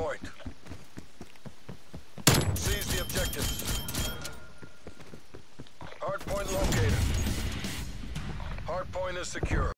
point. Seize the objectives. Hardpoint located. Hardpoint is secure.